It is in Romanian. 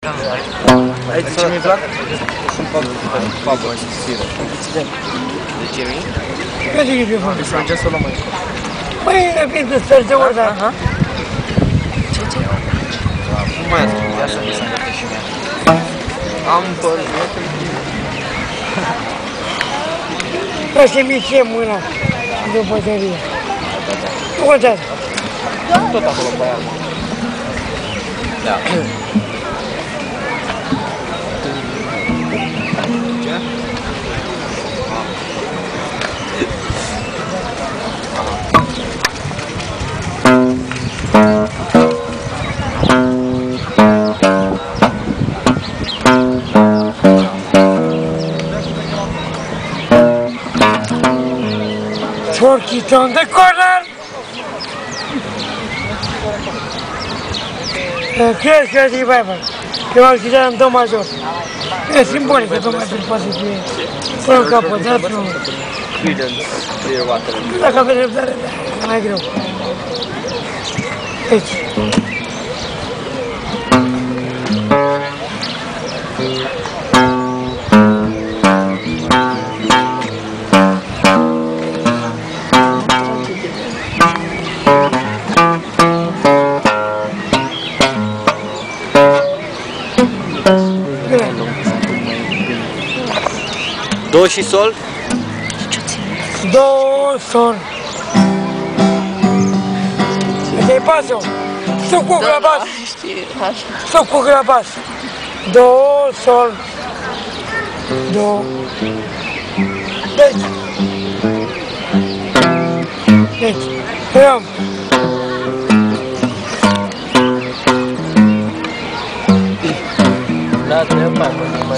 Aici ce mi-e plac? Sunt fabă și siră. De ce mi? Eu zic că e pe fond. Să mergem să o luăm mai încolo. Păi, repede, sper de ori, dar... Nu mai ascult, de așa mi s-a gătit și mie. Am părut. Vreau să mi ție mâna de bătărie. Nu contează. Tot acolo pe aia. Da. Ce? Torquito on the corner. Crezi că e Bible, că m-am chidat în do major. E simbolic că do major poate să fie până în capăt, dar nu. Dacă aveți răbdare, da, mai greu. Aici. Do și sol? Do, sol. Te-ai pasă? Să cu la bas. Să cu la bas. Do, sol. Do. Deci. Deci. Ram. Da, trebuie